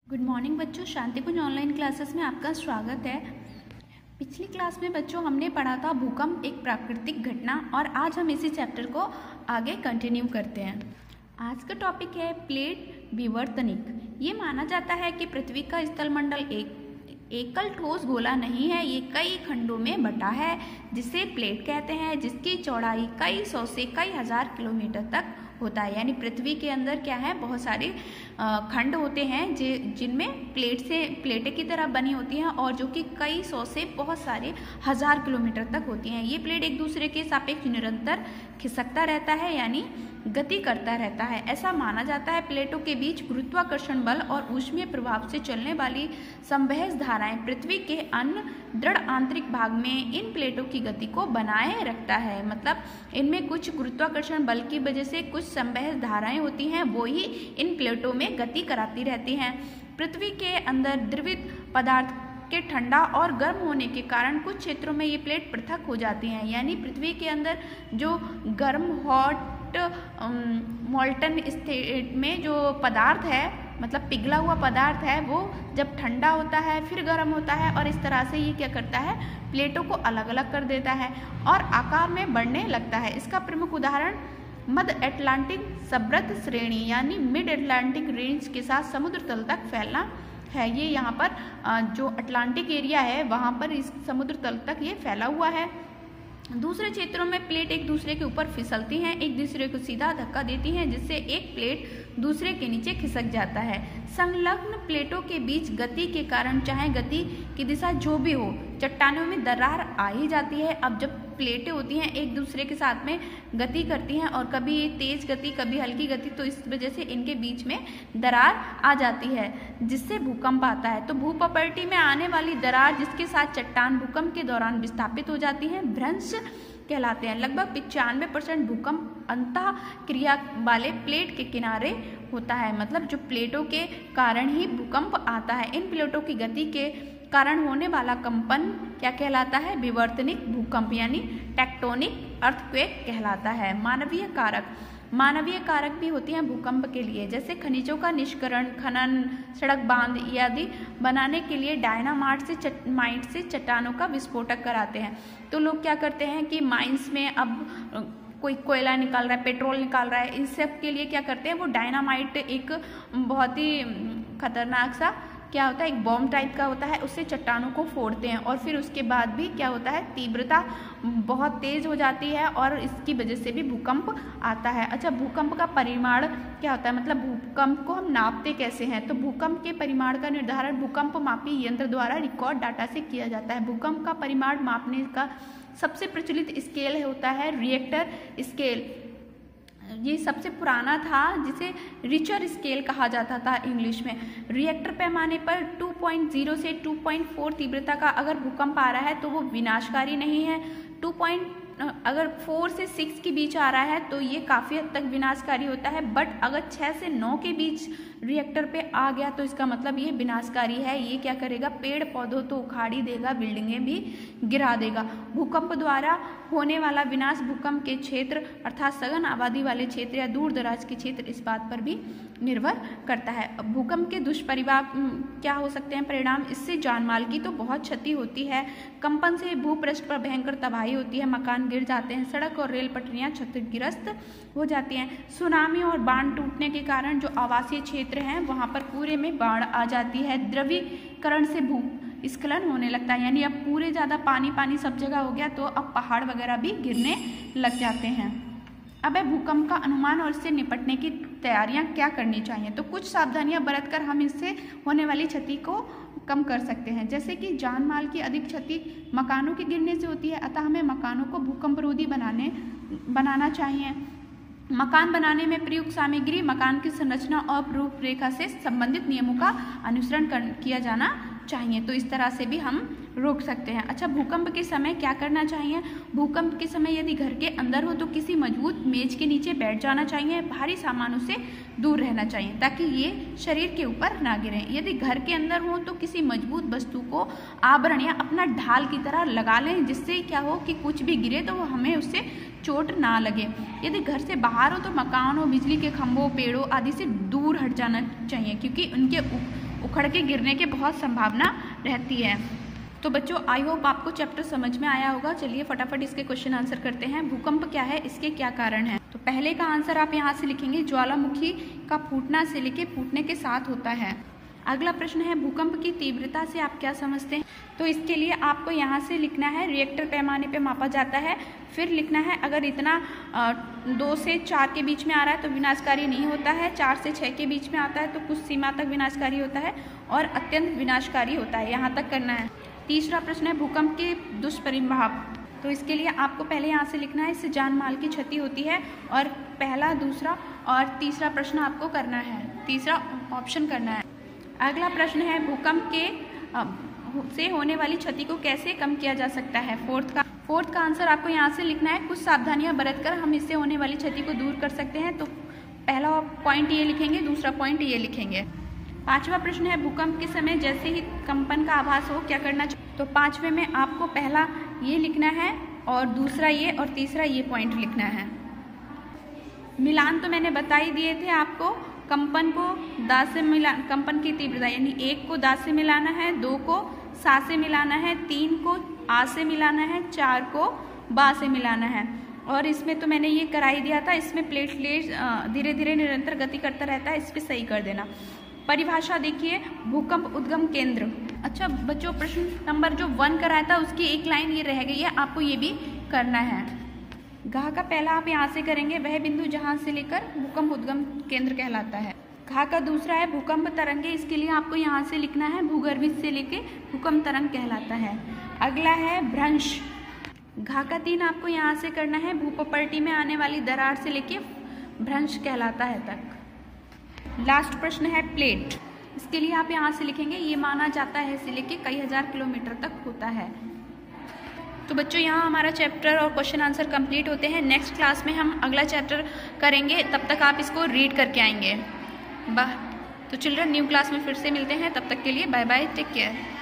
Good morning बच्चों, शांति कुंज online classes में आपका स्वागत है। पिछली क्लास में बच्चों हमने पढ़ा था भूकंप एक प्राकृतिक घटना और आज हम इसी चैप्टर को आगे कंटिन्यू करते हैं। आज का टॉपिक है प्लेट विवर्तनिक। ये माना जाता है कि पृथ्वी का स्थलमंडल एक एकल ठोस गोला नहीं है, ये कई खंडों में बटा है जिसे प्लेट कहते हैं, जिसकी चौड़ाई कई सौ से कई हजार किलोमीटर तक होता है। यानी पृथ्वी के अंदर क्या है, बहुत सारे खंड होते हैं जिनमें प्लेटें की तरह बनी होती हैं और जो कि कई सौ से बहुत सारे हजार किलोमीटर तक होती हैं। ये प्लेट एक दूसरे के सापेक्ष निरंतर खिसकता रहता है, यानी गति करता रहता है। ऐसा माना जाता है प्लेटों के बीच गुरुत्वाकर्षण बल और ऊष्मीय प्रभाव से चलने वाली संवहन धाराएं पृथ्वी के अन्य दृढ़ आंतरिक भाग में इन प्लेटों की गति को बनाए रखता है। मतलब इनमें कुछ गुरुत्वाकर्षण बल की वजह से कुछ संवहन धाराएं होती हैं, वो ही इन प्लेटों में गति कराती रहती हैं। पृथ्वी के अंदर द्रवित पदार्थ के ठंडा और गर्म होने के कारण कुछ क्षेत्रों में ये प्लेट पृथक हो जाती हैं। यानी पृथ्वी के अंदर जो गर्म हॉट मोल्टन स्टेट में जो पदार्थ है, मतलब पिघला हुआ पदार्थ है, वो जब ठंडा होता है फिर गर्म होता है और इस तरह से ये क्या करता है, प्लेटों को अलग अलग कर देता है और आकार में बढ़ने लगता है। इसका प्रमुख उदाहरण मध्य अटलांटिक सब्रत श्रेणी यानी मिड अटलांटिक रेंज के साथ समुद्र तल तक फैलना है। ये यहाँ पर जो अटलांटिक एरिया है वहाँ पर इस समुद्र तल तक ये फैला हुआ है। दूसरे क्षेत्रों में प्लेट एक दूसरे के ऊपर फिसलती हैं, एक दूसरे को सीधा धक्का देती हैं, जिससे एक प्लेट दूसरे के नीचे खिसक जाता है। संलग्न प्लेटों के बीच गति के कारण चाहे गति की दिशा जो भी हो, चट्टानों में दरार आ ही जाती है। अब जब प्लेटें होती हैं एक दूसरे के साथ में गति करती हैं और कभी तेज गति कभी हल्की गति, तो इस वजह से इनके बीच में दरार आ जाती है, जिससे भूकंप आता है। तो भूप्रपर्टी में आने वाली दरार जिसके साथ चट्टान भूकंप के दौरान विस्थापित हो जाती है भ्रंश कहलाते हैं। लगभग 95% भूकंप अंतः क्रिया वाले प्लेट के किनारे होता है। मतलब जो प्लेटों के कारण ही भूकंप आता है। इन प्लेटों की गति के कारण होने वाला कंपन क्या कहलाता है, विवर्तनिक भूकंप यानी टेक्टोनिक अर्थक्वेक कहलाता है। मानवीय कारक भी होती हैं भूकंप के लिए, जैसे खनिजों का निष्करण, खनन, सड़क बांध आदि बनाने के लिए डायनामाइट से चट्टानों का विस्फोटक कराते हैं। तो लोग क्या करते हैं कि माइंस में अब कोई कोयला निकाल रहा है, पेट्रोल निकाल रहा है, इन सब के लिए क्या करते हैं, वो डायनामाइट एक बहुत ही खतरनाक सा क्या होता है, एक बॉम्ब टाइप का होता है, उससे चट्टानों को फोड़ते हैं और फिर उसके बाद भी क्या होता है, तीव्रता बहुत तेज हो जाती है और इसकी वजह से भी भूकंप आता है। अच्छा, भूकंप का परिमाण क्या होता है, मतलब भूकंप को हम नापते कैसे हैं, तो भूकंप के परिमाण का निर्धारण भूकंप मापी यंत्र द्वारा रिकॉर्ड डाटा से किया जाता है। भूकंप का परिमाण मापने का सबसे प्रचलित स्केल होता है रिएक्टर स्केल। ये सबसे पुराना था, जिसे रिचर स्केल कहा जाता था इंग्लिश में। रिएक्टर पैमाने पर 2.0 से 2.4 तीव्रता का अगर भूकंप आ रहा है तो वो विनाशकारी नहीं है। अगर 4 से 6 के बीच आ रहा है तो ये काफ़ी हद तक विनाशकारी होता है। बट अगर 6 से 9 के बीच रिएक्टर पे आ गया तो इसका मतलब ये विनाशकारी है। ये क्या करेगा, पेड़ पौधों तो उखाड़ ही देगा, बिल्डिंगें भी गिरा देगा। भूकंप द्वारा होने वाला विनाश भूकंप के क्षेत्र अर्थात सघन आबादी वाले क्षेत्र या दूर दराज के क्षेत्र, इस बात पर भी निर्भर करता है। भूकंप के दुष्परिणाम क्या हो सकते हैं परिणाम, इससे जान माल की तो बहुत क्षति होती है। कंपन से भूपृष्ठ पर भयंकर तबाही होती है, मकान गिर जाते हैं, सड़क और रेल पटरियां क्षतिग्रस्त हो जाती हैं। सुनामी और बांध टूटने के कारण जो आवासीय क्षेत्र हैं वहाँ पर पूरे में बाढ़ आ जाती है। द्रवीकरण से भूस्खलन होने लगता है, यानी अब पूरे ज़्यादा पानी सब जगह हो गया तो अब पहाड़ वगैरह भी गिरने लग जाते हैं। अब भूकंप का अनुमान और इससे निपटने की तैयारियां क्या करनी चाहिए, तो कुछ सावधानियां बरतकर हम इससे होने वाली क्षति को कम कर सकते हैं। जैसे कि जान माल की अधिक क्षति मकानों के गिरने से होती है, अतः हमें मकानों को भूकंप रोधी बनाना चाहिए। मकान बनाने में प्रयुक्त सामग्री, मकान की संरचना और रूपरेखा से संबंधित नियमों का अनुसरण किया जाना चाहिए। तो इस तरह से भी हम रोक सकते हैं। अच्छा, भूकंप के समय क्या करना चाहिए, भूकंप के समय यदि घर के अंदर हो तो किसी मजबूत मेज के नीचे बैठ जाना चाहिए, भारी सामानों से दूर रहना चाहिए ताकि ये शरीर के ऊपर ना गिरें। यदि घर के अंदर हो तो किसी मजबूत वस्तु को आवरण या अपना ढाल की तरह लगा लें, जिससे क्या हो कि कुछ भी गिरे तो वो हमें उससे चोट ना लगे। यदि घर से बाहर हो तो मकानों, बिजली के खंभों, पेड़ों आदि से दूर हट जाना चाहिए, क्योंकि उनके उखड़ के गिरने की बहुत संभावना रहती है। तो बच्चों आई होप आपको चैप्टर समझ में आया होगा। चलिए फटाफट इसके क्वेश्चन आंसर करते हैं। भूकंप क्या है, इसके क्या कारण हैं? तो पहले का आंसर आप यहाँ से लिखेंगे, ज्वालामुखी का फूटना से लेके फूटने के साथ होता है। अगला प्रश्न है, भूकंप की तीव्रता से आप क्या समझते हैं? तो इसके लिए आपको यहाँ से लिखना है, रिएक्टर पैमाने पे मापा जाता है। फिर लिखना है अगर इतना 2 से 4 के बीच में आ रहा है तो विनाशकारी नहीं होता है, 4 से 6 के बीच में आता है तो कुछ सीमा तक विनाशकारी होता है और अत्यंत विनाशकारी होता है। यहाँ तक करना है। तीसरा प्रश्न है, भूकंप के दुष्परिणाम। तो इसके लिए आपको पहले यहाँ से लिखना है, इससे जान माल की क्षति होती है। और पहला, दूसरा और तीसरा प्रश्न आपको करना है, तीसरा ऑप्शन करना है। अगला प्रश्न है, भूकंप के से होने वाली क्षति को कैसे कम किया जा सकता है? फोर्थ का आंसर आपको यहाँ से लिखना है, कुछ सावधानियां बरतकर हम इससे होने वाली क्षति को दूर कर सकते हैं। तो पहला पॉइंट ये लिखेंगे, दूसरा पॉइंट ये लिखेंगे। पांचवा प्रश्न है, भूकंप के समय जैसे ही कंपन का आभास हो क्या करना चाहिए? तो पांचवे में आपको पहला ये लिखना है और दूसरा ये और तीसरा ये पॉइंट लिखना है। मिलान तो मैंने बता ही दिए थे आपको। कंपन को दा से मिला, कंपन की तीव्रता यानी 1 को दा से मिलाना है, 2 को सा से मिलाना है, 3 को आ से मिलाना है, 4 को बा से मिलाना है। और इसमें तो मैंने ये करा ही दिया था, इसमें प्लेटलेट धीरे धीरे निरंतर गति करता रहता है, इस पर सही कर देना। परिभाषा देखिए, भूकंप उद्गम केंद्र। अच्छा बच्चों, प्रश्न नंबर जो 1 कराया था उसकी एक लाइन ये रह गई है, आपको ये भी करना है। घा का पहला आप यहाँ से करेंगे, वह बिंदु जहाँ से लेकर भूकंप उद्गम केंद्र कहलाता है। घा का दूसरा है, भूकंप तरंगे। इसके लिए आपको यहाँ से लिखना है, भूगर्भित से लेके भूकंप तरंग कहलाता है। अगला है भ्रंश। घा का 3 आपको यहाँ से करना है, भूपपर्टी में आने वाली दरार से लेके भ्रंश कहलाता है तक। लास्ट प्रश्न है प्लेट। इसके लिए आप यहाँ से लिखेंगे, ये माना जाता है से लेके कई हजार किलोमीटर तक होता है। तो बच्चों यहाँ हमारा चैप्टर और क्वेश्चन आंसर कंप्लीट होते हैं। नेक्स्ट क्लास में हम अगला चैप्टर करेंगे, तब तक आप इसको रीड करके आएंगे। तो चिल्ड्रन न्यू क्लास में फिर से मिलते हैं, तब तक के लिए बाय बाय, टेक केयर।